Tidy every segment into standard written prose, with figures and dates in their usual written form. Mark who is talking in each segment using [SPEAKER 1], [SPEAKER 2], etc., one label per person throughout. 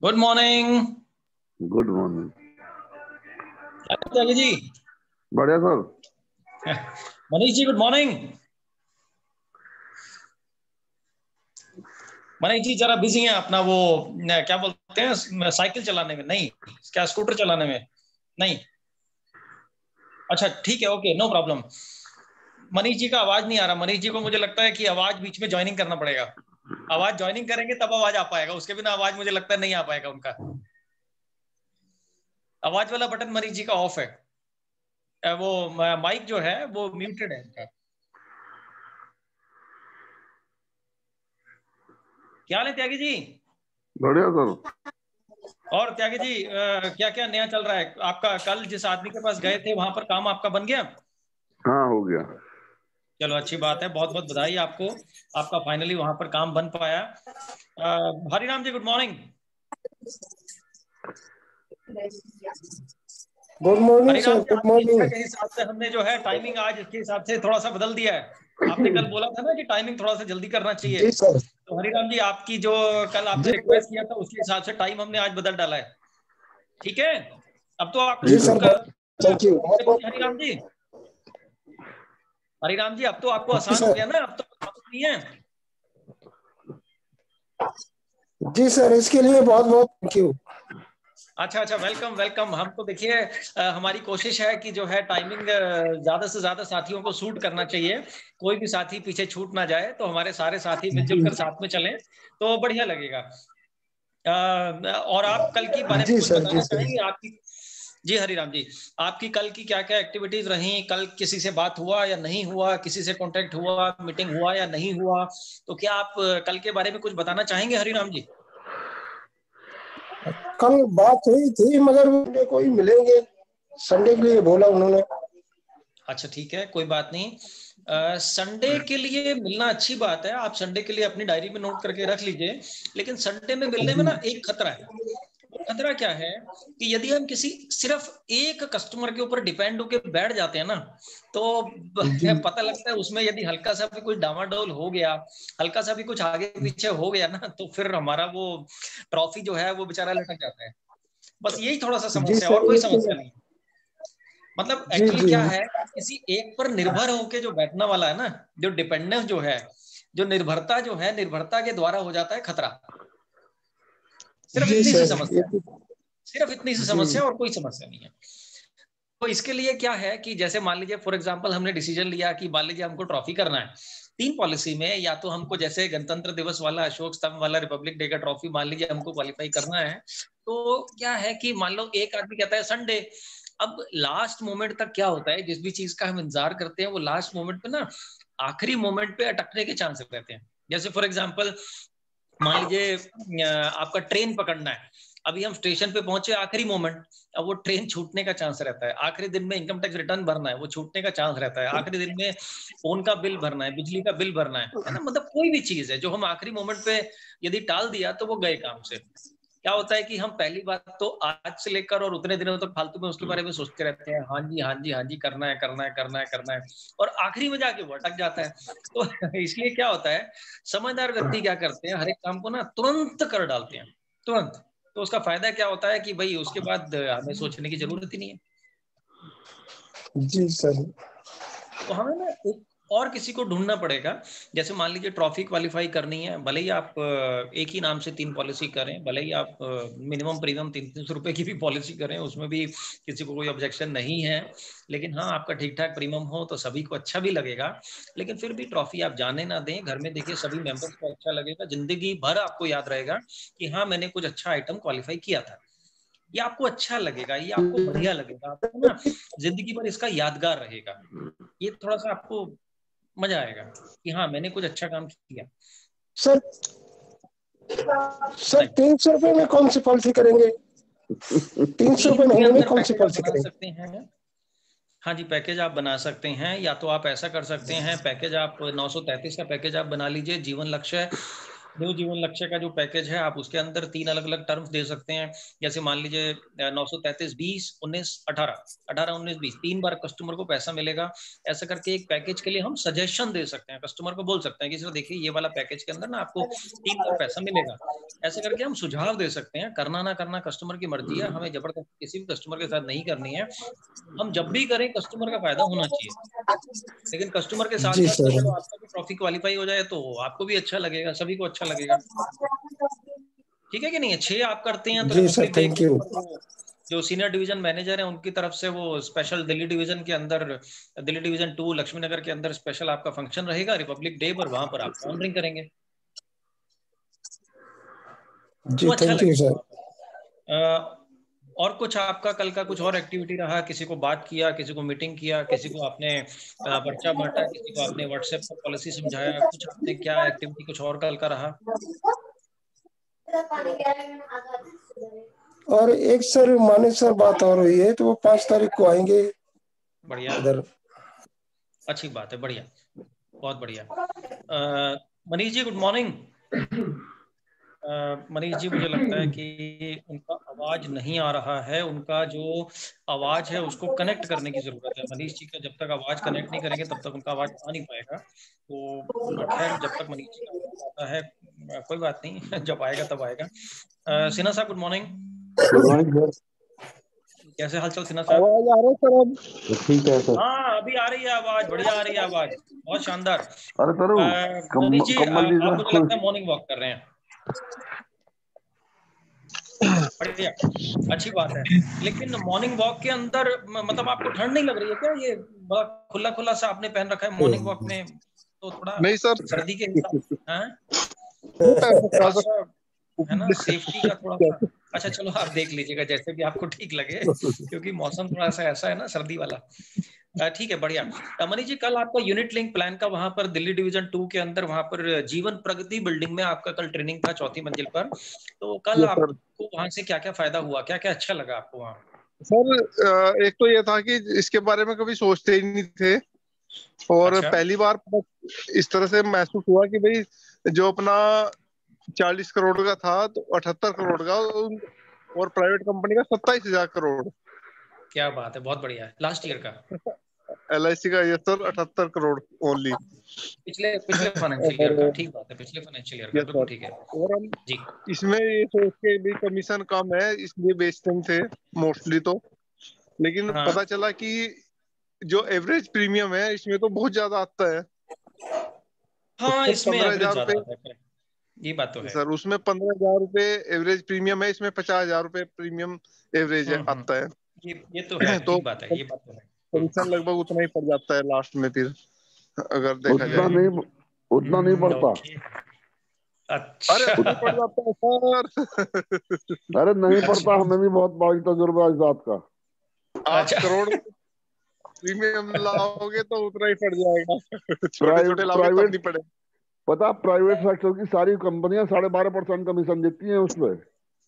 [SPEAKER 1] Good morning.
[SPEAKER 2] Good morning.
[SPEAKER 1] Tyagi ji.
[SPEAKER 2] बढ़िया sir.
[SPEAKER 1] Manish ji good morning. Manish ji जरा busy हैं अपना वो क्या बोलते हैं साइकिल चलाने में, नहीं क्या स्कूटर चलाने में, नहीं। अच्छा ठीक है, okay no problem. Manish ji का आवाज नहीं आ रहा। मनीष जी को मुझे लगता है कि आवाज बीच में ज्वाइनिंग करना पड़ेगा। आवाज ज्वाइनिंग करेंगे तब आवाज आ पाएगा, उसके बिना आवाज मुझे लगता है नहीं आ पाएगा उनका। आवाज वाला बटन मनीष जी का ऑफ है। वो माइक जो है वो म्यूटेड है उनका। क्या हाल है त्यागी जी?
[SPEAKER 2] बढ़िया सर।
[SPEAKER 1] और त्यागी जी क्या क्या नया चल रहा है आपका? कल जिस आदमी के पास गए थे वहां पर काम आपका बन गया?
[SPEAKER 2] हाँ हो गया।
[SPEAKER 1] चलो अच्छी बात है, बहुत बहुत बधाई आपको। आपका फाइनली वहां पर काम बन पाया। Hariram ji good morning.
[SPEAKER 3] Good morning
[SPEAKER 1] Hariram
[SPEAKER 3] sir,
[SPEAKER 1] जी
[SPEAKER 3] गुड
[SPEAKER 1] आपकी इच्छा
[SPEAKER 3] मॉर्निंग।
[SPEAKER 1] के हिसाब से हमने जो है टाइमिंग आज इसके हिसाब से थोड़ा सा बदल दिया है। आपने कल बोला था ना कि टाइमिंग थोड़ा सा जल्दी करना चाहिए,
[SPEAKER 3] जी सर।
[SPEAKER 1] तो हरिराम जी आपकी जो कल आपने
[SPEAKER 3] जी
[SPEAKER 1] रिक्वेस्ट किया था उसके हिसाब से टाइम हमने आज बदल डाला है। ठीक है, अब तो आपको
[SPEAKER 3] जी
[SPEAKER 2] ठीक है।
[SPEAKER 3] सर,
[SPEAKER 1] शूट
[SPEAKER 3] बहुत
[SPEAKER 1] कर
[SPEAKER 3] थैंक यू। बहुत बहुत
[SPEAKER 1] हरिराम जी। हरिराम जी अब तो आपको
[SPEAKER 3] जी
[SPEAKER 1] आसान हो गया
[SPEAKER 3] सर।
[SPEAKER 1] ना, अब तो नहीं है।
[SPEAKER 3] जी सर, इसके लिए बहुत बहुत थैंक यू।
[SPEAKER 1] अच्छा अच्छा, वेलकम वेलकम। हम तो देखिए हमारी कोशिश है कि जो है टाइमिंग ज्यादा से ज्यादा साथियों को सूट करना चाहिए, कोई भी साथी पीछे छूट ना जाए, तो हमारे सारे साथी मिलजुल कर साथ में चलें तो बढ़िया लगेगा। और आप कल की बारे में
[SPEAKER 3] जी
[SPEAKER 1] कुछ
[SPEAKER 3] सर। जी
[SPEAKER 1] बताना
[SPEAKER 3] सर।
[SPEAKER 1] चाहेंगे आपकी? जी हरिराम जी, आपकी कल की क्या क्या एक्टिविटीज रही? कल किसी से बात हुआ या नहीं हुआ, किसी से कांटेक्ट हुआ, मीटिंग हुआ या नहीं हुआ? तो क्या आप कल के बारे में कुछ बताना चाहेंगे हरिराम जी?
[SPEAKER 3] कल बात हुई थी मगर मुझे कोई मिलेंगे संडे के लिए बोला उन्होंने।
[SPEAKER 1] अच्छा ठीक है, कोई बात नहीं। संडे के लिए मिलना अच्छी बात है, आप संडे के लिए अपनी डायरी में नोट करके रख लीजिए। लेकिन संडे में मिलने में ना एक खतरा है। वो खतरा क्या है कि यदि हम किसी सिर्फ एक कस्टमर के ऊपर डिपेंड होकर बैठ जाते हैं ना, तो
[SPEAKER 3] जी
[SPEAKER 1] पता लगता है उसमें यदि हल्का सा भी कोई डामाडोल हो गया, हल्का सा भी कुछ आगे पीछे हो गया ना, तो फिर हमारा वो ट्रॉफी जो है वो बेचारा लटक जाता है। बस यही थोड़ा सा
[SPEAKER 3] जी
[SPEAKER 1] समस्या है, और
[SPEAKER 3] सर,
[SPEAKER 1] कोई
[SPEAKER 3] एक
[SPEAKER 1] समस्या नहीं। मतलब
[SPEAKER 3] जी
[SPEAKER 1] एक्चुअली
[SPEAKER 3] जी
[SPEAKER 1] क्या है, किसी एक पर निर्भर होके जो बैठने वाला है ना, जो डिपेंडेंस जो है, जो निर्भरता जो है, निर्भरता के द्वारा हो जाता है खतरा। सिर्फ
[SPEAKER 3] जी
[SPEAKER 1] इतनी सी
[SPEAKER 3] सर।
[SPEAKER 1] समस्या है, सिर्फ इतनी सी
[SPEAKER 3] जी
[SPEAKER 1] समस्या, और कोई समस्या नहीं है। तो इसके लिए क्या है कि जैसे मान लीजिए फॉर एग्जांपल हमने डिसीजन लिया कि मान लीजिए हमको ट्रॉफी करना है, तीन पॉलिसी में या तो हमको जैसे गणतंत्र दिवस वाला, अशोक स्तंभ वाला, रिपब्लिक डे का ट्रॉफी मान लीजिए हमको क्वालिफाई करना है। तो क्या है कि मान लो एक आदमी कहता है संडे। अब लास्ट मोमेंट तक क्या होता है, जिस भी चीज का हम इंतजार करते हैं वो लास्ट मोमेंट पे ना, आखिरी मोमेंट पे अटकने के चांसेस रहते हैं। जैसे फॉर एग्जांपल मान लीजिए आपका ट्रेन पकड़ना है, अभी हम स्टेशन पे पहुंचे आखिरी मोमेंट, अब वो ट्रेन छूटने का चांस रहता है। आखिरी दिन में इनकम टैक्स रिटर्न भरना है, वो छूटने का चांस रहता है। आखिरी दिन में फोन का बिल भरना है, बिजली का बिल भरना है ना। मतलब कोई भी चीज है जो हम आखिरी मोमेंट पे यदि टाल दिया तो वो गए काम से। क्या होता है कि हम पहली बात तो आज से लेकर और उतने दिनों तक फालतू में उसके बारे में सोचते रहते हैं, हाँ जी हाँ जी हाँ जी, करना है करना है करना है करना है, और आखिरी में जाके वो अटक जाता है। तो इसलिए क्या होता है, समझदार व्यक्ति क्या करते हैं, हर एक काम को ना तुरंत कर डालते हैं, तुरंत। तो उसका फायदा क्या होता है कि भाई उसके बाद हमें सोचने की जरूरत ही नहीं है।
[SPEAKER 3] जी सर।
[SPEAKER 1] तो हमें ना एक और किसी को ढूंढना पड़ेगा। जैसे मान लीजिए ट्रॉफी क्वालिफाई करनी है, भले ही आप एक ही नाम से तीन पॉलिसी करें, भले ही आप मिनिमम प्रीमियम 300 रुपए की भी पॉलिसी करें, उसमें भी किसी को कोई ऑब्जेक्शन नहीं है। लेकिन हाँ, आपका ठीक ठाक प्रीमियम हो तो सभी को अच्छा भी लगेगा। लेकिन फिर भी ट्रॉफी आप जाने ना दें, घर में देखिए सभी मेंबर्स को अच्छा लगेगा, जिंदगी भर आपको याद रहेगा कि हाँ मैंने कुछ अच्छा आइटम क्वालिफाई किया था। ये आपको अच्छा लगेगा, ये आपको बढ़िया लगेगा, आपको ना जिंदगी भर इसका यादगार रहेगा। ये थोड़ा सा आपको मजा आएगा कि हाँ मैंने कुछ अच्छा काम किया।
[SPEAKER 3] सर। सर, 300 रुपए में कौन सी पॉलिसी करेंगे? 300 रुपए
[SPEAKER 1] तीन के
[SPEAKER 3] महीने में
[SPEAKER 1] अंदर
[SPEAKER 3] कौन सी
[SPEAKER 1] पैकेज आप
[SPEAKER 3] पॉलिसी
[SPEAKER 1] बना
[SPEAKER 3] करेंगे?
[SPEAKER 1] सकते हैं। हाँ जी, पैकेज आप बना सकते हैं, या तो आप ऐसा कर सकते हैं, पैकेज आप 933 का पैकेज आप बना लीजिए, जीवन लक्ष्य न्यू जीवन लक्ष्य का जो पैकेज है आप उसके अंदर 3 अलग अलग टर्म्स दे सकते हैं। जैसे मान लीजिए 933 20 19 18 18 19 20 3 बार कस्टमर को पैसा मिलेगा। ऐसा करके एक पैकेज के लिए हम सजेशन दे सकते हैं, कस्टमर को बोल सकते हैं कि सर देखिए ये वाला पैकेज के अंदर ना आपको 3 बार पैसा मिलेगा। ऐसे करके हम सुझाव दे सकते हैं। करना ना करना कस्टमर की मर्जी है, हमें जबरदस्ती किसी भी कस्टमर के साथ नहीं करनी है। हम जब भी करें कस्टमर का फायदा होना चाहिए, लेकिन कस्टमर के साथ
[SPEAKER 3] जी
[SPEAKER 1] साथ
[SPEAKER 3] सर।
[SPEAKER 1] चलो आपका भी ट्रॉफी क्वालिफाई हो जाए तो आपको भी अच्छा लगेगा, सभी को अच्छा लगेगा। ठीक है कि नहीं है? 6 आप करते हैं तो
[SPEAKER 3] जी सर,
[SPEAKER 1] रिपब्लिक डे
[SPEAKER 3] थैंक
[SPEAKER 1] के
[SPEAKER 3] यू।
[SPEAKER 1] ऊपर जो सीनियर डिवीजन मैनेजर है उनकी तरफ से वो स्पेशल दिल्ली डिवीजन के अंदर, दिल्ली डिवीजन 2 लक्ष्मी नगर के अंदर स्पेशल आपका फंक्शन रहेगा रिपब्लिक डे पर, वहां पर आप ऑनरिंग करेंगे
[SPEAKER 3] जी
[SPEAKER 1] तो अच्छा
[SPEAKER 3] थैंक यू
[SPEAKER 1] लगेगा
[SPEAKER 3] सर।
[SPEAKER 1] वहां पर। और कुछ आपका कल का कुछ और एक्टिविटी रहा? किसी को बात किया, किसी को मीटिंग किया, किसी को आपने पर्चा बांटा, किसी को आपने व्हाट्सएप पर पॉलिसी समझाया, कुछ आपने क्या एक्टिविटी कुछ और कल का रहा?
[SPEAKER 3] और एक सर मानिक सर बात और हुई है, तो वो 5 तारीख को आएंगे
[SPEAKER 1] बढ़िया,
[SPEAKER 3] इधर।
[SPEAKER 1] अच्छी बात है, बढ़िया, बहुत बढ़िया। Manish ji good morning. मनीष जी मुझे लगता है कि उनका आवाज नहीं आ रहा है, उनका जो आवाज है उसको कनेक्ट करने की जरूरत है। मनीष जी का जब तक आवाज कनेक्ट नहीं करेंगे तब तक उनका आवाज आ नहीं पाएगा। तो खैर जब तक मनीष जी का आवाज आता है कोई बात नहीं जब आएगा तब आएगा। सिन्हा साहब good morning.
[SPEAKER 4] Good morning sir.
[SPEAKER 1] कैसे हालचाल सिन्हा साहब?
[SPEAKER 4] आवाज आ रहा है सर अब? ठीक है सर।
[SPEAKER 1] हाँ अभी आ रही है आवाज, बढ़िया आ रही है आवाज, बहुत शानदार।
[SPEAKER 2] अरे सर
[SPEAKER 1] मनीष जी
[SPEAKER 2] कम्बल लीजिए
[SPEAKER 1] आप
[SPEAKER 2] ना
[SPEAKER 1] मुझे लगता है मॉर्निंग वॉक कर रहे हैं, बढ़िया, अच्छी बात है। लेकिन मॉर्निंग वॉक के अंदर मतलब आपको ठंड नहीं लग रही है क्या? ये बड़ा खुला खुला सा आपने पहन रखा है मॉर्निंग वॉक में, तो थोड़ा
[SPEAKER 4] नहीं सर।
[SPEAKER 1] सर्दी के हिसाब हाँ?
[SPEAKER 4] थोड़ा
[SPEAKER 1] थोड़ा सा है ना सेफ्टी का थोड़ा सा। अच्छा चलो आप देख लीजिएगा जैसे भी आपको ठीक लगे, क्योंकि मौसम थोड़ा सा ऐसा है ना सर्दी वाला। ठीक है बढ़िया। मनीष जी कल आपका यूनिट लिंक प्लान का वहां पर दिल्ली डिवीजन 2 के अंदर वहां पर जीवन प्रगति बिल्डिंग में आपका कल ट्रेनिंग था 4थी मंजिल पर। तो कल
[SPEAKER 4] यस सर।
[SPEAKER 1] आपको वहां से क्या क्या फायदा हुआ, क्या क्या अच्छा लगा आपको वहां?
[SPEAKER 4] सर एक तो ये था कि इसके बारे में कभी सोचते ही नहीं थे, और
[SPEAKER 1] अच्छा
[SPEAKER 4] पहली बार इस तरह से महसूस हुआ कि भाई जो अपना 40 करोड़ का था तो 78 करोड़ का, और प्राइवेट कंपनी का 27,000 करोड़।
[SPEAKER 1] क्या बात है, बहुत बढ़िया है। लास्ट ईयर का
[SPEAKER 4] LIC का ये सर 78 करोड़ ओनली।
[SPEAKER 1] पिछले पिछले फाइनेंशियल ईयर का,
[SPEAKER 4] और
[SPEAKER 1] ठीक बात है, पिछले फाइनेंशियल ईयर का
[SPEAKER 4] यस
[SPEAKER 1] बिल्कुल
[SPEAKER 4] सर।
[SPEAKER 1] ठीक है
[SPEAKER 4] और हम
[SPEAKER 1] जी।
[SPEAKER 4] इसमें ये सोच के भी कमीशन कम है इसलिए बेचते थे मोस्टली तो, लेकिन
[SPEAKER 1] हाँ
[SPEAKER 4] पता चला कि जो एवरेज प्रीमियम है इसमें तो बहुत ज्यादा आता है।
[SPEAKER 1] हाँ
[SPEAKER 4] उसमें
[SPEAKER 1] इसमें
[SPEAKER 4] पंद्रह
[SPEAKER 1] एवरेज
[SPEAKER 4] हजार
[SPEAKER 1] ज्यादा
[SPEAKER 4] रुपये
[SPEAKER 1] आता है, correct। ये बात तो है।
[SPEAKER 4] सर उसमें 15,000 रुपये एवरेज प्रीमियम है, इसमें 50,000 रुपये प्रीमियम एवरेज आता है।
[SPEAKER 1] ये तो है,
[SPEAKER 4] तो
[SPEAKER 1] ठीक बात है, ये बात तो है।
[SPEAKER 4] कमीशन लगभग उतना ही पड़ जाता है लास्ट में फिर, अगर देखा
[SPEAKER 2] उतना
[SPEAKER 4] जाए।
[SPEAKER 2] नहीं, उतना नहीं पड़ता।
[SPEAKER 1] ओके,
[SPEAKER 4] अरे
[SPEAKER 1] अच्छा
[SPEAKER 4] खुद ही पड़ जाता है सर।
[SPEAKER 2] अरे नहीं पड़ता,
[SPEAKER 1] अच्छा
[SPEAKER 2] हमें भी बहुत बड़ा तजुर्बा है इस बात का।
[SPEAKER 4] 8
[SPEAKER 1] अच्छा
[SPEAKER 4] करोड़ प्रीमियम लाओगे तो उतना ही पड़ जाएगा। छोटे छोटे लाओगे तब
[SPEAKER 2] प्राइवेट,
[SPEAKER 4] नहीं पड़े।
[SPEAKER 2] पता प्राइवेट सेक्टर की सारी कंपनियां 12.5% कमीशन देती हैं उस पर।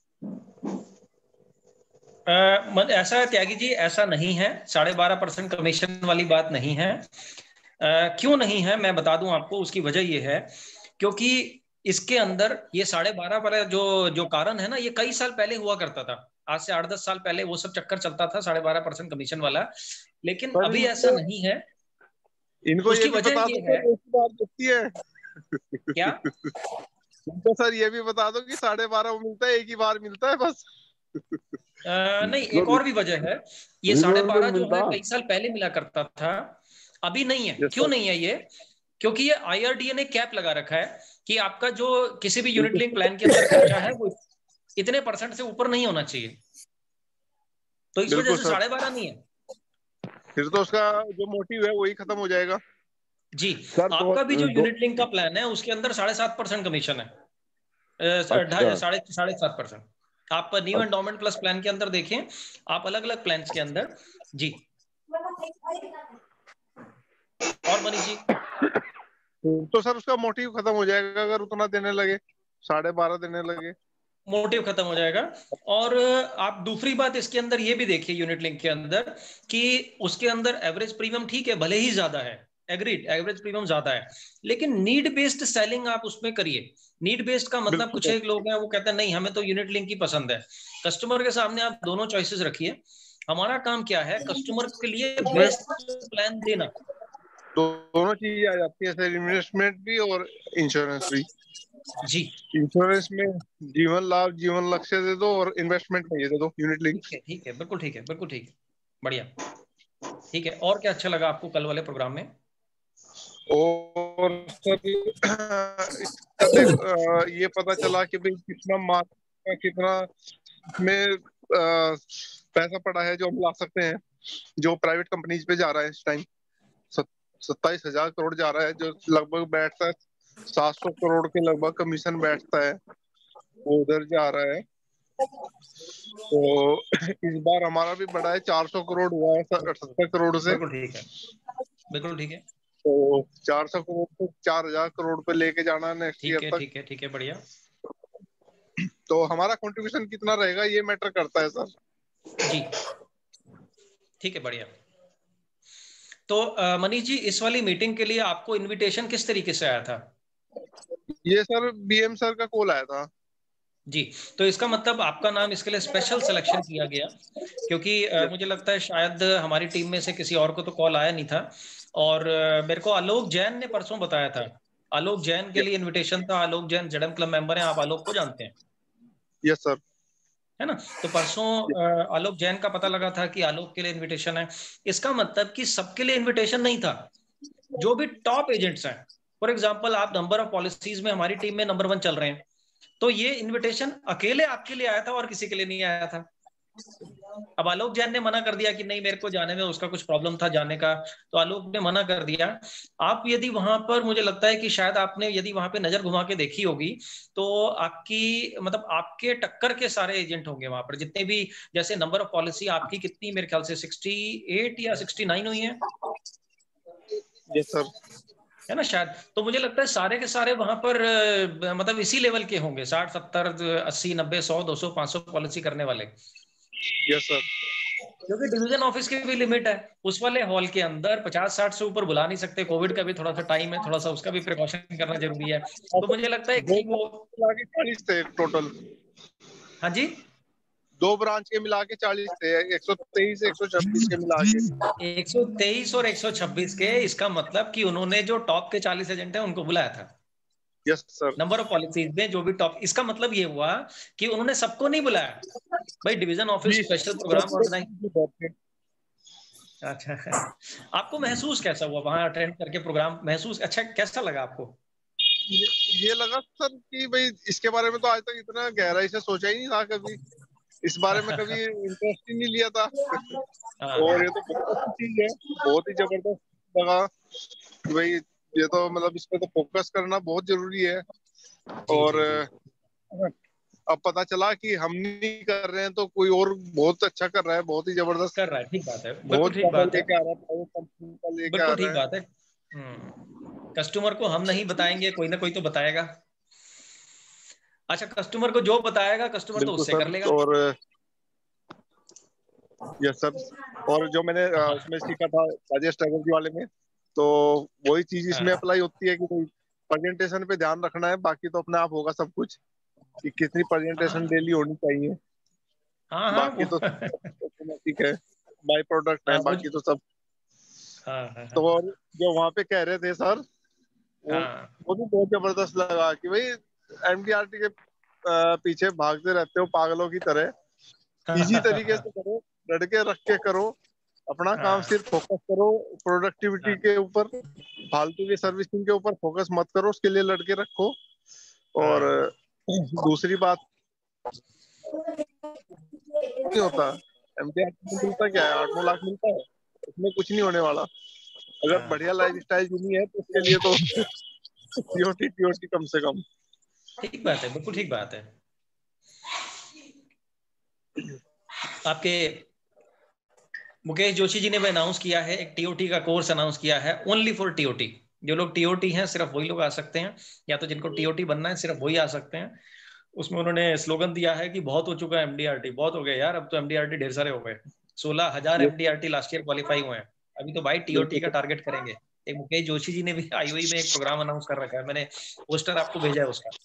[SPEAKER 1] ऐसा है त्यागी जी, ऐसा नहीं है, 12.5% कमीशन वाली बात नहीं है। क्यों नहीं है मैं बता दूं आपको, उसकी वजह ये है क्योंकि इसके अंदर ये 12.5 वाला जो जो कारण है ना, ये कई साल पहले हुआ करता था। आज से 8-10 साल पहले वो सब चक्कर चलता था 12.5% कमीशन वाला, लेकिन
[SPEAKER 4] पर
[SPEAKER 1] अभी ऐसा नहीं है।
[SPEAKER 4] इनको ये
[SPEAKER 1] उसकी
[SPEAKER 4] भी
[SPEAKER 1] वजह
[SPEAKER 4] बता
[SPEAKER 1] ये
[SPEAKER 4] दो
[SPEAKER 1] है
[SPEAKER 4] सर, एक ही बात होती है।
[SPEAKER 1] क्या?
[SPEAKER 4] इनको सर ये भी बता दो कि 12.5 मिलता है, एक ही बार मिलता है बस।
[SPEAKER 1] नहीं एक और भी वजह है। ये
[SPEAKER 2] रिन्यूअल में
[SPEAKER 1] 12.5
[SPEAKER 2] नहीं
[SPEAKER 1] जो है
[SPEAKER 2] मिलता।
[SPEAKER 1] कई साल पहले मिला करता था, अभी नहीं है।
[SPEAKER 4] यस
[SPEAKER 1] क्यों
[SPEAKER 4] सर।
[SPEAKER 1] नहीं है ये? क्योंकि ये IRDA ने कैप लगा रखा है कि आपका जो किसी भी यूनिट लिंक प्लान के अंदर खर्चा है वो इतने % से ऊपर नहीं होना चाहिए। तो इस वजह
[SPEAKER 4] बिल्कुल
[SPEAKER 1] से
[SPEAKER 4] सर।
[SPEAKER 1] 12.5 नहीं है
[SPEAKER 4] फिर तो उसका जो मोटिव है वही खत्म हो जाएगा।
[SPEAKER 1] जी।
[SPEAKER 2] सर तो
[SPEAKER 1] आपका भी जो
[SPEAKER 2] दो,
[SPEAKER 1] यूनिट लिंक का प्लान है उसके अंदर 7.5% कमीशन है,
[SPEAKER 2] अच्छा
[SPEAKER 1] साढ़े 7.5%। आप न्यू एंडोमेंट प्लस प्लान के अंदर देखें, आप अलग अलग प्लान के अंदर जी। और मनीष जी
[SPEAKER 4] तो सर उसका मोटिव खत्म हो जाएगा अगर उतना देने लगे, 12.5 देने लगे।
[SPEAKER 1] मोटिव खत्म हो जाएगा। और आप दूसरी बात इसके अंदर ये भी देखिए यूनिट लिंक के अंदर कि उसके अंदर एवरेज प्रीमियम ठीक है भले ही ज्यादा है, एग्रीड, एवरेज प्रीमियम ज्यादा है, लेकिन नीड बेस्ड सेलिंग आप उसमें करिए। नीड बेस्ड का मतलब कुछ एक लोग हैं वो कहते हैं नहीं हमें तो यूनिट लिंक ही पसंद है। कस्टमर के सामने आप दोनों चॉइसेस रखिए। हमारा काम क्या है, कस्टमर के लिए बेस्ट प्लान देना।
[SPEAKER 4] दोनों चीज आ जाती है सर, इन्वेस्टमेंट भी और इंश्योरेंस भी।
[SPEAKER 1] जी,
[SPEAKER 4] इंश्योरेंस में जीवन लाभ, जीवन लक्ष्य दे दो, और इन्वेस्टमेंट में ये दे दो यूनिट लिंक।
[SPEAKER 1] ठीक है, बिल्कुल ठीक है, बिल्कुल ठीक है, बढ़िया। ठीक है, और क्या अच्छा लगा आपको कल वाले प्रोग्राम में?
[SPEAKER 4] और सर ये पता चला कि भाई कितना मार्केट, कितना में पैसा पड़ा है जो हम ला सकते हैं, जो प्राइवेट कंपनीज पे जा रहा है इस टाइम। 27,000 करोड़ जा रहा है, जो लगभग बैठता है 700 करोड़ के लगभग कमीशन बैठता है, वो उधर जा रहा है। तो इस बार हमारा भी बढ़ा है, 400 करोड़ हुआ है 78 करोड़ से।
[SPEAKER 1] बिल्कुल ठीक है, बिल्कुल ठीक है।
[SPEAKER 4] तो 400 करोड़ से 4,000 करोड़ पे लेके जाना है नेक्स्ट ईयर तक।
[SPEAKER 1] ठीक है, ठीक है, बढ़िया।
[SPEAKER 4] तो हमारा कंट्रीब्यूशन कितना रहेगा ये मैटर करता है सर।
[SPEAKER 1] जी, ठीक है, बढ़िया। तो मनीष जी, इस वाली मीटिंग के लिए आपको इनविटेशन किस तरीके से आया था?
[SPEAKER 4] ये सर बीएम सर का कॉल आया था
[SPEAKER 1] जी, तो इसका मतलब आपका नाम इसके लिए स्पेशल सिलेक्शन किया गया, क्योंकि मुझे लगता है शायद हमारी टीम में से किसी और को तो कॉल आया नहीं था। और मेरे को आलोक जैन ने परसों बताया था, आलोक जैन के लिए इनविटेशन था। Alok Jain ZM club member हैं, आप आलोक को जानते हैं?
[SPEAKER 4] Yes sir.
[SPEAKER 1] है ना? तो परसों आलोक जैन का पता लगा था कि आलोक के लिए इनविटेशन है। इसका मतलब कि सबके लिए इनविटेशन नहीं था। जो भी टॉप एजेंट्स हैं, फॉर एग्जांपल आप नंबर ऑफ पॉलिसीज में हमारी टीम में नंबर 1 चल रहे हैं, तो ये इनविटेशन अकेले आपके लिए आया था और किसी के लिए नहीं आया था। अब आलोक जैन ने मना कर दिया कि नहीं मेरे को जाने में, उसका कुछ प्रॉब्लम था जाने का, तो आलोक ने मना कर दिया। आप यदि वहां पर, मुझे लगता है कि शायद आपने यदि वहां पे नजर घुमा के देखी होगी, तो आपकी मतलब आपके टक्कर के सारे एजेंट होंगे वहां पर, जितने भी, जैसे नंबर ऑफ पॉलिसी आपकी कितनी, मेरे ख्याल से 68 या 69 हुई है।
[SPEAKER 4] Yes sir.
[SPEAKER 1] है ना शायद? तो मुझे लगता है सारे के सारे वहां पर मतलब इसी लेवल के होंगे, 60 70 80 90 100 200 500 पॉलिसी करने वाले।
[SPEAKER 4] Yes sir.
[SPEAKER 1] क्योंकि डिवीजन ऑफिस की भी लिमिट है, उस वाले हॉल के अंदर 50-60 से ऊपर बुला नहीं सकते। कोविड का भी थोड़ा सा टाइम है, थोड़ा सा उसका भी प्रिकॉशन करना जरूरी है। तो मुझे लगता है कि वो
[SPEAKER 4] 40 थे टोटल।
[SPEAKER 1] हाँ जी,
[SPEAKER 4] 2 ब्रांच के मिला के 40 थे, 123 126 के मिला के।
[SPEAKER 1] 123 और 126 के। इसका मतलब कि उन्होंने जो टॉप के 40 एजेंट है उनको बुलाया था
[SPEAKER 4] yes sir.
[SPEAKER 1] Number of policies में, जो भी टॉप। इसका मतलब ये हुआ कि उन्होंने सबको नहीं बुलाया भाई, division office special program organise. अच्छा, आपको महसूस कैसा हुआ वहां अटेंड करके प्रोग्राम? महसूस अच्छा कैसा लगा आपको?
[SPEAKER 4] ये लगा सर कि भाई इसके बारे में तो आज तक इतना गहराई से सोचा ही नहीं था कभी, इस बारे में कभी इंटरेस्ट ही नहीं लिया था। और ये तो बहुत अच्छी चीज है, बहुत ही जबरदस्त लगा कि भाई ये तो मतलब इस पे तो फोकस करना बहुत जरूरी है। और अब पता चला कि हम नहीं कर रहे हैं तो कोई और बहुत अच्छा कर रहा है, बहुत ही जबरदस्त
[SPEAKER 1] कर रहा है। ठीक बात है, बिल्कुल
[SPEAKER 4] बहुत
[SPEAKER 1] ठीक
[SPEAKER 4] ज्यादा
[SPEAKER 1] बात है,
[SPEAKER 4] लेके आ रहा है, प्राइवेट कंपनी का लेके आ
[SPEAKER 1] बिल्कुल
[SPEAKER 4] रहा
[SPEAKER 1] ठीक
[SPEAKER 4] है।
[SPEAKER 1] बात है। कस्टमर को हम नहीं बताएंगे, कोई ना कोई तो बताएगा। अच्छा, कस्टमर को जो बताएगा कस्टमर तो
[SPEAKER 4] बिल्कुल
[SPEAKER 1] उससे कर
[SPEAKER 4] सर।
[SPEAKER 1] लेगा।
[SPEAKER 4] और यस सर। और जो मैंने
[SPEAKER 1] हाँ,
[SPEAKER 4] उसमें सीखा था राजेश ट्रैवल वाले में, तो वही चीज इसमें
[SPEAKER 1] हाँ,
[SPEAKER 4] अप्लाई होती है कि कोई प्रेजेंटेशन पे ध्यान रखना है, बाकी तो अपने आप होगा सब कुछ, कि कितनी प्रेजेंटेशन
[SPEAKER 1] हाँ,
[SPEAKER 4] डेली होनी चाहिए,
[SPEAKER 1] हाँ, हाँ,
[SPEAKER 4] बाकी तो ऑटोमेटिक है, बाय प्रोडक्ट है,
[SPEAKER 1] हाँ,
[SPEAKER 4] बाकी तो सब।
[SPEAKER 1] हाँ, हाँ,
[SPEAKER 4] तो
[SPEAKER 1] हाँ,
[SPEAKER 4] और जो वहां पे कह रहे थे सर, वो
[SPEAKER 1] हाँ,
[SPEAKER 4] वो भी बहुत जबरदस्त लगा कि भाई एमडीआरटी के पीछे भागते रहते हो पागलों की तरह, इजी तरीके से करो, लड़के रख के करो अपना काम,
[SPEAKER 1] हाँ,
[SPEAKER 4] सिर्फ फोकस करो प्रोडक्टिविटी
[SPEAKER 1] हाँ,
[SPEAKER 4] के ऊपर, फालतू की सर्विसिंग के ऊपर फोकस मत करो, उसके लिए लड़के रखो। और
[SPEAKER 1] हाँ,
[SPEAKER 4] दूसरी बात नहीं होता, एमडीआरटी में मिलता क्या है, 8-9 लाख मिलता है, उसमें कुछ नहीं होने वाला। अगर
[SPEAKER 1] हाँ।
[SPEAKER 4] बढ़िया लाइफ स्टाइल जीनी है तो उसके लिए तो टीओटी टीओटी कम से कम।
[SPEAKER 1] ठीक बात है, बिल्कुल ठीक बात है। आपके मुकेश जोशी जी ने भी अनाउंस किया है, एक टीओटी का कोर्स अनाउंस किया है, ओनली फॉर टीओटी। जो लोग टीओटी हैं सिर्फ वही लोग आ सकते हैं, या तो जिनको टीओटी बनना है सिर्फ वही आ सकते हैं। उसमें उन्होंने स्लोगन दिया है कि बहुत हो चुका है एमडीआरटी, बहुत हो गया यार, अब तो एमडीआरटी ढेर सारे हो गए। 16,000 एमडीआरटी लास्ट ईयर क्वालिफाई हुए हैं, अभी तो भाई टीओटी का
[SPEAKER 4] बिल्कुल
[SPEAKER 1] टारगेट करेंगे। एक मुकेश जोशी जी ने भी आईओई में एक प्रोग्राम अनाउंस कर रखा है, मैंने पोस्टर आपको भेजा है उसका।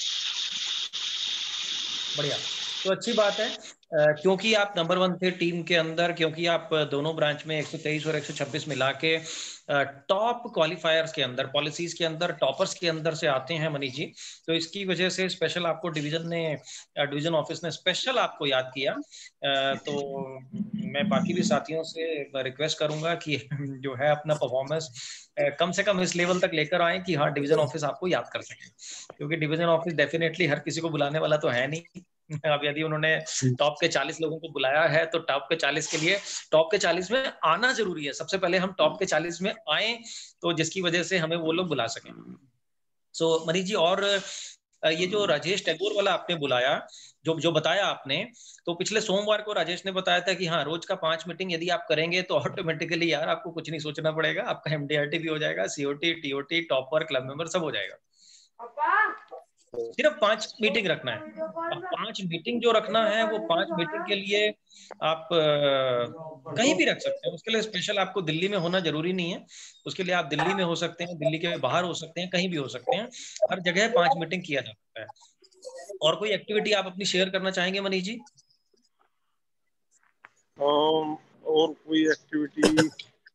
[SPEAKER 1] बढ़िया, तो अच्छी बात है। क्योंकि आप नंबर 1 थे टीम के अंदर, क्योंकि आप दोनों ब्रांच में 123 और 126 मिला के टॉप क्वालिफायर्स के अंदर, पॉलिसीज के अंदर, टॉपर्स के अंदर से आते हैं मनीष जी, तो इसकी वजह से स्पेशल आपको डिवीजन ऑफिस ने स्पेशल आपको याद किया। तो मैं बाकी भी साथियों से रिक्वेस्ट करूंगा कि जो है अपना परफॉर्मेंस कम से कम इस लेवल तक लेकर आए कि हाँ डिवीजन ऑफिस आपको याद कर सके, क्योंकि डिवीजन ऑफिस डेफिनेटली हर किसी को बुलाने वाला तो है नहीं। अब यदि उन्होंने टॉप के 40 लोगों को बुलाया है तो टॉप के 40 के लिए टॉप के 40 में आना जरूरी है। सबसे पहले हम टॉप के 40 में आए, तो जिसकी वजह से हमें वो लोग बुला सकें। सो मनीष जी, और ये जो राजेश टैगोर वाला आपने बुलाया, जो बताया आपने, तो पिछले सोमवार को राजेश ने बताया था कि हाँ रोज का 5 मीटिंग यदि आप करेंगे तो ऑटोमेटिकली यार आपको कुछ नहीं सोचना पड़ेगा, आपका एमडीआरटी भी हो जाएगा, COT, TOT, topper, club member सब हो जाएगा। सिर्फ 5 मीटिंग रखना है। अब 5 मीटिंग जो रखना है वो 5 मीटिंग के लिए आप कहीं भी रख सकते हैं। उसके लिए स्पेशल आपको दिल्ली में होना जरूरी नहीं है, उसके लिए आप दिल्ली में हो सकते हैं, दिल्ली के बाहर हो सकते हैं, कहीं भी हो सकते हैं, हर जगह 5 मीटिंग किया जा सकता है। और कोई एक्टिविटी आप अपनी शेयर करना चाहेंगे मनीष जी?
[SPEAKER 4] और कोई एक्टिविटी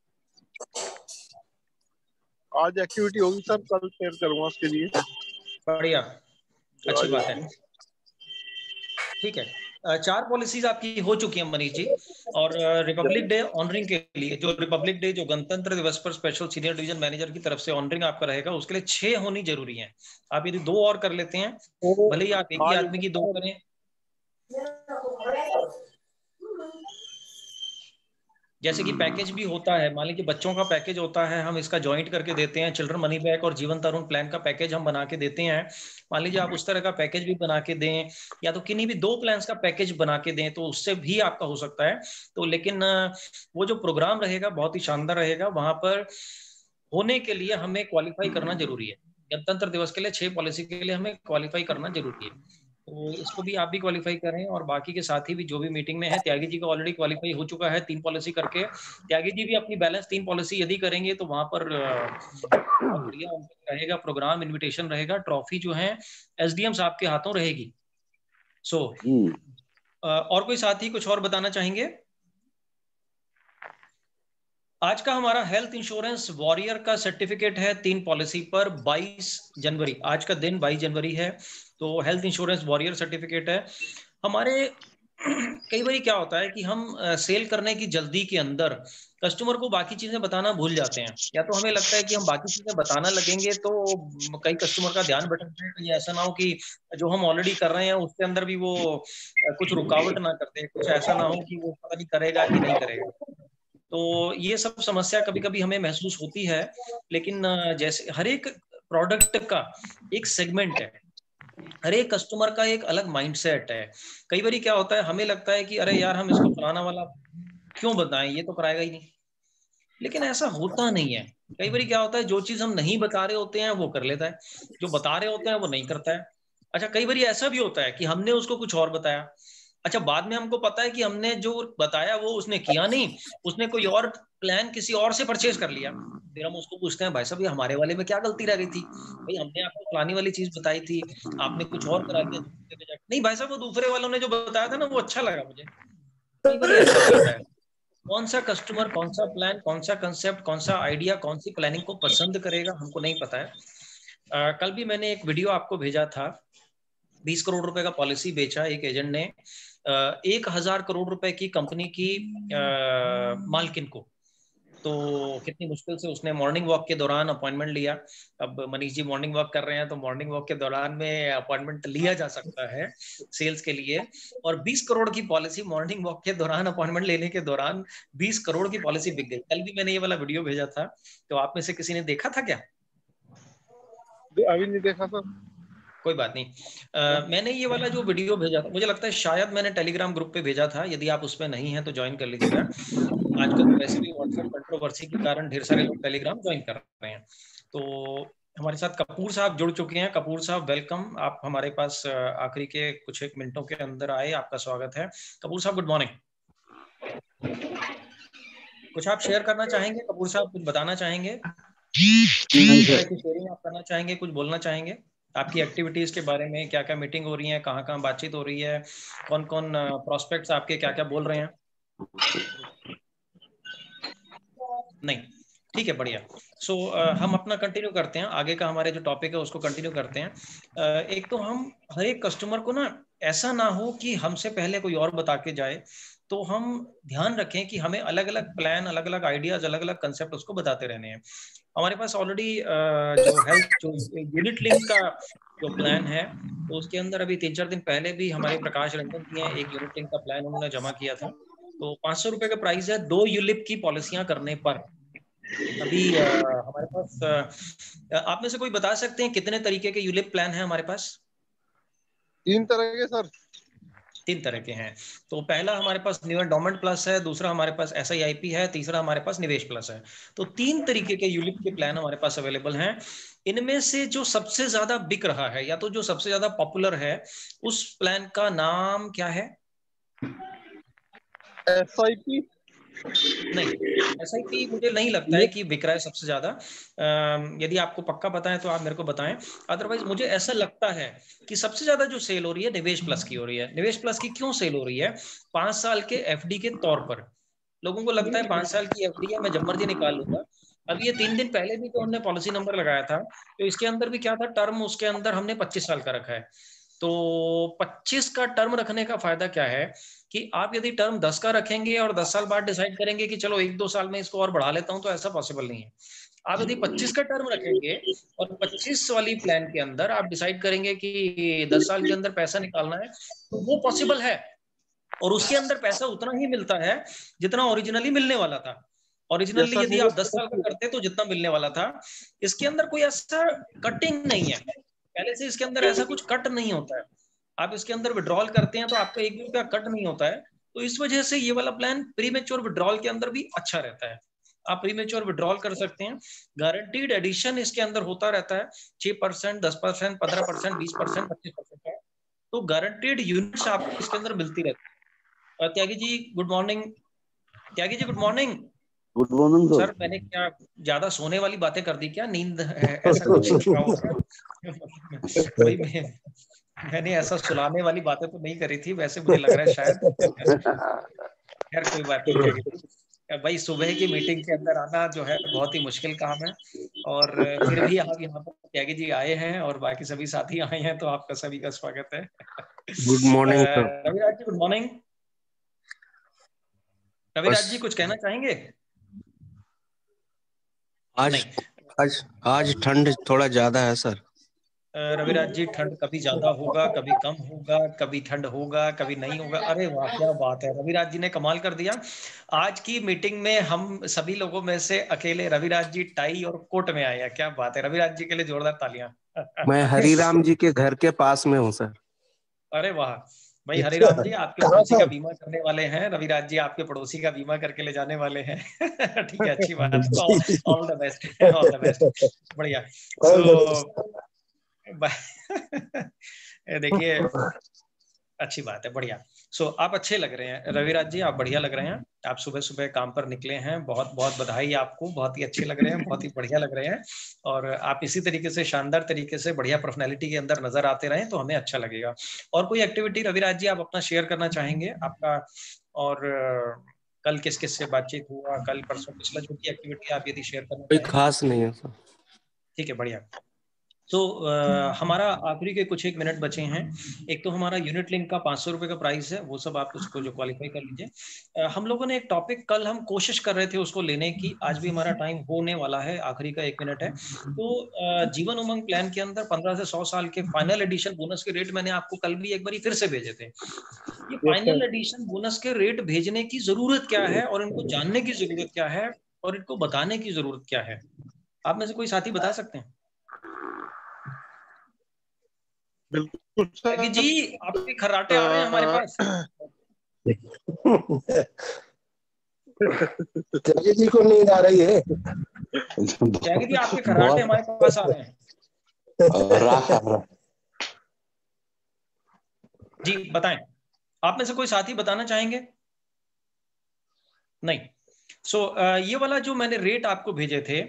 [SPEAKER 4] आज एक्टिविटी होगी सर, कल शेयर करूंगा उसके लिए।
[SPEAKER 1] बढ़िया, अच्छी बात है, ठीक है। 4 पॉलिसीज आपकी हो चुकी हैं मनीष जी, और रिपब्लिक डे ऑनरिंग के लिए, जो रिपब्लिक डे जो गणतंत्र दिवस पर स्पेशल सीनियर डिवीजन मैनेजर की तरफ से ऑनरिंग आपका रहेगा, उसके लिए 6 होनी जरूरी है। आप यदि 2 और कर लेते हैं, भले ही आप एक ही आदमी की 2 करें। जैसे कि पैकेज भी होता है, मान लीजिए बच्चों का पैकेज होता है, हम इसका ज्वाइंट करके देते हैं, चिल्ड्रन मनी बैक और जीवन तरुण प्लान का पैकेज हम बना के देते हैं। मान लीजिए आप उस तरह का पैकेज भी बना के दें, या तो किन्हीं भी 2 प्लान्स का पैकेज बना के दें, तो उससे भी आपका हो सकता है। तो लेकिन वो जो प्रोग्राम रहेगा बहुत ही शानदार रहेगा। वहां पर होने के लिए हमें क्वालिफाई करना जरूरी है। गणतंत्र दिवस के लिए 6 पॉलिसी के लिए हमें क्वालिफाई करना जरूरी है, तो इसको भी आप भी क्वालिफाई करें। और बाकी के साथी भी जो भी मीटिंग में है, त्यागी जी का ऑलरेडी क्वालिफाई हो चुका है 3 पॉलिसी करके। त्यागी जी भी अपनी बैलेंस 3 पॉलिसी यदि करेंगे तो वहां पर बहुत बढ़िया रहेगा प्रोग्राम, इनविटेशन रहेगा, ट्रॉफी जो है एसडीएम साहब के हाथों रहेगी। सो और कोई साथी कुछ और बताना चाहेंगे? आज का हमारा हेल्थ इंश्योरेंस वॉरियर का सर्टिफिकेट है 3 पॉलिसी पर 22 जनवरी, आज का दिन 22 जनवरी है, तो हेल्थ इंश्योरेंस वॉरियर सर्टिफिकेट है हमारे। कई बार क्या होता है कि हम सेल करने की जल्दी के अंदर कस्टमर को बाकी चीजें बताना भूल जाते हैं, या तो हमें लगता है कि हम बाकी चीजें बताना लगेंगे तो कई कस्टमर का ध्यान भटक जाए, कहीं ऐसा ना हो कि जो हम ऑलरेडी कर रहे हैं उसके अंदर भी वो कुछ रुकावट ना कर दे, कुछ ऐसा ना हो कि वो पता नहीं करेगा कि नहीं करेगा। तो ये सब समस्या कभी कभी हमें महसूस होती है, लेकिन जैसे हर एक प्रोडक्ट का एक सेगमेंट है, हर एक कस्टमर का एक अलग माइंडसेट है। कई बार क्या होता है, हमें लगता है कि अरे यार हम इसको फलाना वाला क्यों बताएं, ये तो कराएगा ही नहीं, लेकिन ऐसा होता नहीं है। कई बार क्या होता है, जो चीज हम नहीं बता रहे होते हैं वो कर लेता है, जो बता रहे होते हैं वो नहीं करता है। अच्छा, कई बार ऐसा भी होता है कि हमने उसको कुछ और बताया, अच्छा बाद में हमको पता है कि हमने जो बताया वो उसने किया नहीं, उसने कोई और प्लान किसी और से परचेज कर लिया। फिर हम उसको पूछते हैं भाई साहब ये हमारे वाले में क्या गलती रह गई थी, भाई हमने आपको फलानी वाली चीज बताई थी, आपने कुछ और करा दिया। नहीं भाई साहब, वो दूसरे वालों ने जो बताया था ना वो अच्छा लगा मुझे। कई बार ऐसा भी होता है। कौन सा कस्टमर, कौन सा प्लान, कौन सा कंसेप्ट, कौन सा आइडिया, कौन सी प्लानिंग को पसंद करेगा हमको नहीं पता है। कल भी मैंने एक वीडियो आपको भेजा था, 20 करोड़ रुपए का पॉलिसी बेचा एक एजेंट ने 1000 करोड़ रुपए की कंपनी की मालकिन को। तो कितनी मुश्किल से उसने मॉर्निंग वॉक के दौरान अपॉइंटमेंट लिया। अब मनीष जी मॉर्निंग वॉक कर रहे हैं तो मॉर्निंग वॉक के दौरान में अपॉइंटमेंट लिया जा सकता है सेल्स के लिए, और 20 करोड़ की पॉलिसी मॉर्निंग वॉक के दौरान अपॉइंटमेंट लेने के दौरान 20 करोड़ की पॉलिसी बिक गई। कल भी मैंने ये वाला वीडियो भेजा था, तो आप में से किसी ने देखा था क्या?
[SPEAKER 4] अभी नहीं देखा सर।
[SPEAKER 1] कोई बात नहीं। मैंने ये वाला जो वीडियो भेजा था, मुझे लगता है शायद मैंने टेलीग्राम ग्रुप पे भेजा था, यदि आप उसमें नहीं है तो ज्वाइन कर लीजिएगा। आजकल तो वैसे भी व्हाट्सएप कंट्रोवर्सी के कारण ढेर सारे लोग टेलीग्राम ज्वाइन कर रहे हैं। तो हमारे साथ कपूर साहब जुड़ चुके हैं। कपूर साहब वेलकम, आप हमारे पास आखिरी के कुछ एक मिनटों के अंदर आए, आपका स्वागत है। कपूर साहब गुड मॉर्निंग, कुछ आप शेयर करना चाहेंगे? कपूर साहब कुछ बताना चाहेंगे? शेयरिंग आप करना चाहेंगे, कुछ बोलना चाहेंगे आपकी एक्टिविटीज के बारे में, क्या क्या मीटिंग हो रही है, कहाँ कहाँ बातचीत हो रही है, कौन कौन प्रोस्पेक्ट्स आपके क्या क्या बोल रहे हैं? नहीं, ठीक है, बढ़िया। सो हम अपना कंटिन्यू करते हैं, आगे का हमारे जो टॉपिक है उसको कंटिन्यू करते हैं। एक तो हम हर एक कस्टमर को ना, ऐसा ना हो कि हमसे पहले कोई और बता के जाए, तो हम ध्यान रखें कि हमें अलग अलग प्लान, अलग अलग आइडियाज, अलग अलग कंसेप्ट उसको बताते रहने हैं। हमारे पास ऑलरेडी जो हेल्थ, जो यूनिट लिंक का जो प्लान है, तो उसके अंदर अभी 3-4 दिन पहले भी हमारे प्रकाश रंजन जी हैं, एक यूनिट लिंक का प्लान उन्होंने जमा किया था। तो 500 रुपए का प्राइस है 2 यूलिप की पॉलिसियां करने पर। अभी हमारे पास आप में से कोई बता सकते हैं कितने तरीके के यूलिप प्लान है हमारे पास?
[SPEAKER 4] 3 तरह के सर।
[SPEAKER 1] 3 तरह के हैं। तो पहला हमारे पास न्यू एंडोमेंट प्लस है, दूसरा हमारे पास SIIP है, तीसरा हमारे पास निवेश प्लस है। तो 3 तरीके के यूलिप के प्लान हमारे पास अवेलेबल हैं। इनमें से जो सबसे ज्यादा बिक रहा है, या तो जो सबसे ज्यादा पॉपुलर है, उस प्लान का नाम क्या है?
[SPEAKER 4] SIP
[SPEAKER 1] नहीं, SIP मुझे नहीं लगता है कि बिक रहा है सबसे ज्यादा। यदि आपको पक्का पता है तो आप मेरे को बताएं। अदरवाइज मुझे ऐसा लगता है कि सबसे ज्यादा जो सेल हो रही है निवेश प्लस की हो रही है। निवेश प्लस की क्यों सेल हो रही है? 5 साल के FD के तौर पर लोगों को लगता है 5 साल की FD है, मैं जब मर्जी निकाल लूंगा। अब ये 3 दिन पहले भी तो हमने पॉलिसी नंबर लगाया था, तो इसके अंदर भी क्या था, टर्म उसके अंदर हमने 25 साल का रखा है। तो 25 का टर्म रखने का फायदा क्या है कि आप यदि टर्म 10 का रखेंगे और 10 साल बाद डिसाइड करेंगे कि चलो 1-2 साल में इसको और बढ़ा लेता हूं, तो ऐसा पॉसिबल नहीं है। आप यदि 25 का टर्म रखेंगे और 25 वाली प्लान के अंदर आप डिसाइड करेंगे कि 10 साल के अंदर पैसा निकालना है, तो वो पॉसिबल है। और उसके अंदर पैसा उतना ही मिलता है जितना ओरिजिनली मिलने वाला था। ओरिजिनली यदि आप 10 साल का करते तो जितना मिलने वाला था। इसके अंदर कोई ऐसा कटिंग नहीं है, पहले से इसके अंदर ऐसा कुछ कट नहीं होता है। आप इसके अंदर विड्रॉल करते हैं तो आपका 1 भी रुपया कट नहीं होता है। तो इस वजह से ये वाला प्लान प्रीमेच्योर विड्रॉल के अंदर भी अच्छा रहता है। आप प्रीमेच्योर विड्रॉल कर सकते हैं। गारंटीड एडिशन इसके अंदर होता रहता है 6%, 10%, 15%, 20%, 25% का। तो गारंटीड यूनिट्स आपको इसके अंदर मिलती रहती है। Tyagi ji good morning. Tyagi ji good morning.
[SPEAKER 2] Good morning
[SPEAKER 1] sir मैंने क्या ज्यादा सोने वाली बातें कर दी क्या? नींद है ऐसा कुछ लग रहा हो क्या? भाई मैंने ऐसा सुलाने वाली बातें तो नहीं करी थी, वैसे मुझे लग रहा है शायद। खैर कोई बात नहीं त्यागी जी। भाई सुबह की मीटिंग के अंदर आना जो है बहुत ही मुश्किल काम है, और फिर भी आप यहाँ पर त्यागी जी आए हैं और बाकी सभी साथी आए हैं, तो आपका सभी का स्वागत है।
[SPEAKER 5] Good morning sir.
[SPEAKER 1] Raviraj ji good morning. Raviraj ji कुछ कहना चाहेंगे?
[SPEAKER 5] आज
[SPEAKER 1] नहीं,
[SPEAKER 5] आज ठंड थोड़ा ज्यादा है सर।
[SPEAKER 1] रविराज जी ठंड कभी ज्यादा होगा, कभी कम होगा, कभी ठंड होगा, कभी नहीं होगा। अरे वाह क्या बात है, रविराज जी ने कमाल कर दिया। आज की मीटिंग में हम सभी लोगों में से अकेले रविराज जी टाई और कोट में आए हैं। क्या बात है, रविराज जी के लिए जोरदार तालियां।
[SPEAKER 5] मैं हरिराम जी के घर के पास में हूँ सर।
[SPEAKER 1] अरे वाह भाई, हरिराम जी आपके पड़ोसी का बीमा करने वाले हैं, रविराज जी आपके पड़ोसी का बीमा करके ले जाने वाले हैं। ठीक है, अच्छी बात। All the best, all the best, बढ़िया। सो देखिए अच्छी बात है, बढ़िया। सो आप अच्छे लग रहे हैं रविराज जी, आप बढ़िया लग रहे हैं। आप सुबह सुबह काम पर निकले हैं, बहुत बहुत बधाई आपको, बहुत ही अच्छे लग रहे हैं, बहुत ही बढ़िया लग रहे हैं। और आप इसी तरीके से शानदार तरीके से बढ़िया पर्सनैलिटी के अंदर नजर आते रहें तो हमें अच्छा लगेगा। और कोई एक्टिविटी रविराज जी आप अपना शेयर करना चाहेंगे आपका? और कल किस किस से बातचीत हुआ, कल परसों पिछला जो भी एक्टिविटी आप यदि शेयर करना
[SPEAKER 5] कोई
[SPEAKER 1] चाहें?
[SPEAKER 5] खास नहीं है सर।
[SPEAKER 1] ठीक है, बढ़िया। तो हमारा आखिरी के कुछ 1 मिनट बचे हैं। एक तो हमारा यूनिट लिंक का 500 रुपए का प्राइस है, वो सब आप उसको जो क्वालिफाई कर लीजिए। हम लोगों ने एक टॉपिक कल हम कोशिश कर रहे थे उसको लेने की, आज भी हमारा टाइम होने वाला है, आखिरी का 1 मिनट है। तो जीवन उमंग प्लान के अंदर 15 से 100 साल के फाइनल एडिशन बोनस के रेट मैंने आपको कल भी एक बार फिर से भेजे थे। ये फाइनल एडिशन बोनस के रेट भेजने की जरूरत क्या है, और इनको जानने की जरूरत क्या है, और इनको बताने की जरूरत क्या है? आप में से कोई साथी बता सकते हैं?
[SPEAKER 4] बिल्कुल
[SPEAKER 1] त्यागी जी आपके खर्राटे आ रहे हैं हमारे पास।
[SPEAKER 3] त्यागी जी को नींद आ रही है।
[SPEAKER 1] त्यागी जी आपके खर्राटे हमारे पास आ रहे हैं। जी बताएं, आप में से कोई साथी बताना चाहेंगे? नहीं। सो ये वाला जो मैंने रेट आपको भेजे थे,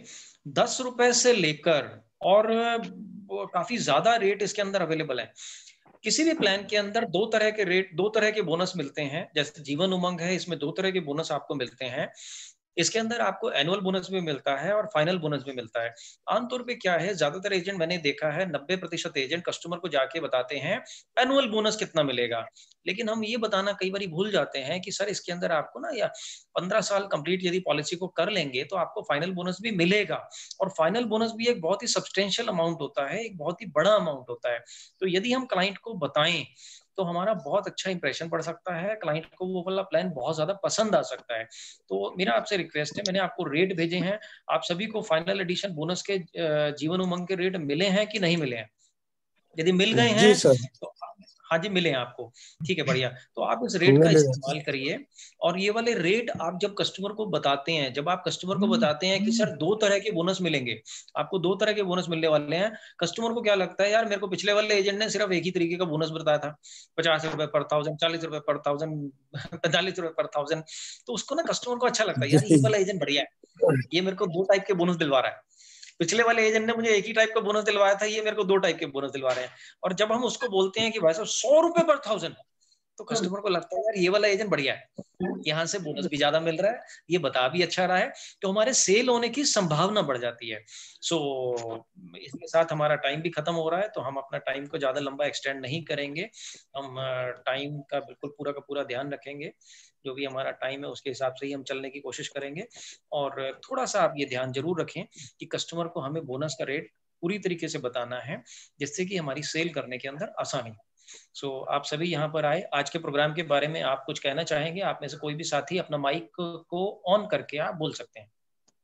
[SPEAKER 1] ₹10 से लेकर और काफी ज्यादा रेट इसके अंदर अवेलेबल है। किसी भी प्लान के अंदर दो तरह के रेट, दो तरह के बोनस मिलते हैं। जैसे जीवन उमंग है, इसमें दो तरह के बोनस आपको मिलते हैं। इसके अंदर आपको एनुअल बोनस भी मिलता है और फाइनल बोनस भी मिलता है। आमतौर पे क्या है, ज्यादातर एजेंट मैंने देखा है 90% एजेंट कस्टमर को जाके बताते हैं एनुअल बोनस कितना मिलेगा, लेकिन हम ये बताना कई बार भूल जाते हैं कि सर इसके अंदर आपको ना या 15 साल कंप्लीट यदि पॉलिसी को कर लेंगे तो आपको फाइनल बोनस भी मिलेगा। और फाइनल बोनस भी एक बहुत ही सब्सटेंशियल अमाउंट होता है, एक बहुत ही बड़ा अमाउंट होता है। तो यदि हम क्लाइंट को बताएं तो हमारा बहुत अच्छा इंप्रेशन पड़ सकता है, क्लाइंट को वो वाला प्लान बहुत ज्यादा पसंद आ सकता है। तो मेरा आपसे रिक्वेस्ट है, मैंने आपको रेट भेजे हैं, आप सभी को फाइनल एडिशन बोनस के जीवन उमंग के रेट मिले हैं कि नहीं मिले हैं? यदि मिल गए
[SPEAKER 3] जी
[SPEAKER 1] हैं
[SPEAKER 3] सर,
[SPEAKER 1] तो हाँ जी मिले हैं आपको, ठीक है बढ़िया। तो आप इस रेट का इस्तेमाल करिए। और ये वाले रेट आप जब कस्टमर को बताते हैं, जब आप कस्टमर को बताते हैं कि सर दो तरह के बोनस मिलेंगे, आपको दो तरह के बोनस मिलने वाले हैं, कस्टमर को क्या लगता है, यार मेरे को पिछले वाले एजेंट ने सिर्फ एक ही तरीके का बोनस बताया था, ₹50 पर 1000, ₹40 पर 1000, ₹45 पर 1000। तो उसको ना कस्टमर को अच्छा लगता है, यार ये वाला एजेंट बढ़िया है, ये मेरे को दो टाइप के बोनस दिलवा रहा है। पिछले वाले एजेंट ने मुझे एक ही टाइप का बोनस दिलवाया था, ये मेरे को दो टाइप के बोनस दिलवा रहे हैं। और जब हम उसको बोलते हैं कि भाई साहब ₹100 पर 1000, तो कस्टमर को लगता है यार ये वाला एजेंट बढ़िया है, यहाँ से बोनस भी ज्यादा मिल रहा है, ये बता भी अच्छा रहा है, तो हमारे सेल होने की संभावना बढ़ जाती है। सो इसके साथ हमारा टाइम भी खत्म हो रहा है, तो हम अपना टाइम को ज्यादा लंबा एक्सटेंड नहीं करेंगे। हम टाइम का बिल्कुल पूरा का पूरा ध्यान रखेंगे, जो भी हमारा टाइम है उसके हिसाब से ही हम चलने की कोशिश करेंगे। और थोड़ा सा आप ये ध्यान जरूर रखें कि कस्टमर को हमें बोनस का रेट पूरी तरीके से बताना है, जिससे कि हमारी सेल करने के अंदर आसानी। सो आप सभी यहाँ पर आए, आज के प्रोग्राम के बारे में आप कुछ कहना चाहेंगे? आप में से कोई भी साथी अपना माइक को ऑन करके आप बोल सकते हैं।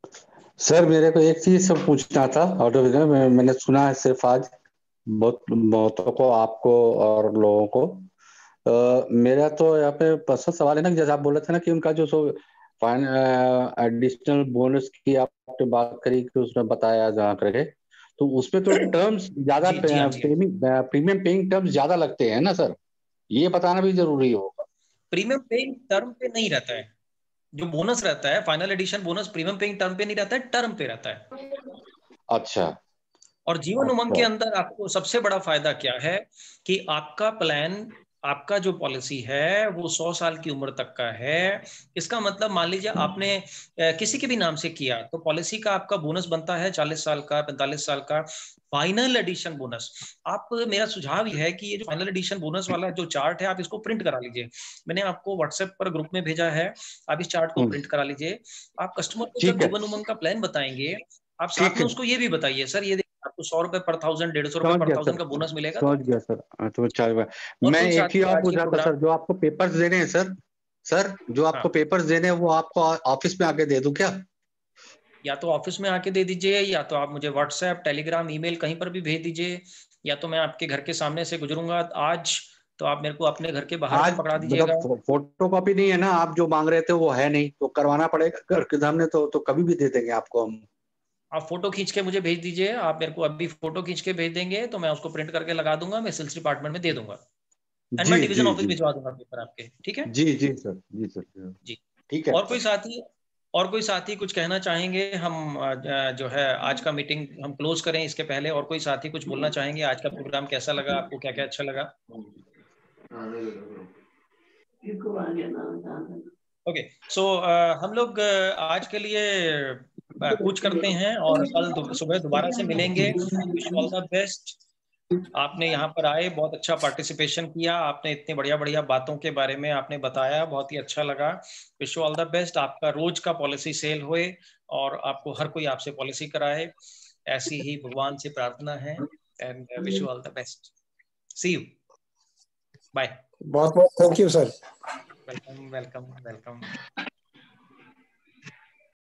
[SPEAKER 6] सर मेरे को एक चीज सब पूछना था, मैंने सुना है सिर्फ आज बहुतों को, आपको और लोगों को। मेरा तो यहाँ पे पर्सनल सवाल है ना, जैसे आप बोल रहे थे ना कि उनका जो सो फाइन एडिशनल बोनस की आपने बात करी कि उसमें बताया जहाँ करके, तो उसमें तो टर्म्स ज्यादा, प्रीमियम पेइंग टर्म्स ज्यादा लगते हैं ना सर, ये बताना भी जरूरी होगा।
[SPEAKER 1] प्रीमियम पेइंग टर्म पे नहीं रहता है, जो बोनस रहता है final addition bonus premium paying term पे नहीं रहता है, टर्म पे रहता है।
[SPEAKER 6] अच्छा।
[SPEAKER 1] और जीवन उमंग के अंदर आपको सबसे बड़ा फायदा क्या है कि आपका प्लान, आपका जो पॉलिसी है वो 100 साल की उम्र तक का है। इसका मतलब मान लीजिए आपने किसी के भी नाम से किया तो पॉलिसी का आपका बोनस बनता है 40 साल का, 45 साल का फाइनल एडिशन बोनस। आप, मेरा सुझाव यह है कि ये जो फाइनल एडिशन बोनस वाला जो चार्ट है आप इसको प्रिंट करा लीजिए। मैंने आपको व्हाट्सएप पर ग्रुप में भेजा है, आप इस चार्ट को प्रिंट करा लीजिए। आप कस्टमर को जब जीवन उमंग का प्लान बताएंगे, आप साथ में उसको ये भी बताइए, सर ये आपको ₹100 पर 1000, ₹150 पर 1000 का बोनस मिलेगा।
[SPEAKER 6] समझ गया सर। तो चल, मैं एक ही और पूछ रहा था सर, जो आपको पेपर्स देने हैं सर जो आपको पेपर्स देने हैं वो आपको ऑफिस में आके दे दूं क्या?
[SPEAKER 1] या तो ऑफिस में आके दे दीजिए, या तो आप मुझे व्हाट्सएप, टेलीग्राम, ईमेल कहीं पर भी भेज दीजिए, या तो मैं आपके घर के सामने से गुजरूंगा आज, तो आप मेरे को अपने घर के बाहर पकड़ा दीजिएगा।
[SPEAKER 6] फोटो कॉपी नहीं है ना, आप जो मांग रहे थे वो है नहीं, तो करवाना पड़ेगा घर के सामने, तो कभी भी दे देंगे आपको हम।
[SPEAKER 1] आप फोटो खींच के मुझे भेज दीजिए, आप मेरे को अभी फोटो खींच के भेज देंगे तो मैं उसको प्रिंट करके लगा दूंगा, मैं सेल्स डिपार्टमेंट में दे दूंगा, एंड मैं डिवीजन ऑफिस भिजवा दूंगा पेपर आपके। ठीक है
[SPEAKER 6] जी सर,
[SPEAKER 1] जी।
[SPEAKER 6] ठीक है।
[SPEAKER 1] और कोई साथी कुछ कहना चाहेंगे? हम जो है आज का मीटिंग हम क्लोज करें इसके पहले, और कोई साथी कुछ बोलना चाहेंगे? आज का प्रोग्राम कैसा लगा आपको, क्या क्या अच्छा लगा? ओके, सो हम लोग आज के लिए कुछ करते हैं और कल सुबह दोबारा से मिलेंगे। Wish you all the best. आपने यहाँ पर आए, बहुत अच्छा पार्टिसिपेशन किया, आपने इतनी बढ़िया बढ़िया बातों के बारे में आपने बताया, बहुत ही अच्छा लगा। Wish you all the best, आपका रोज का पॉलिसी सेल होए और आपको हर कोई आपसे पॉलिसी कराए, ऐसी ही भगवान से प्रार्थना है। And wish you all the best. See you, bye.
[SPEAKER 3] बहुत बहुत thank you sir.
[SPEAKER 1] Welcome welcome welcome.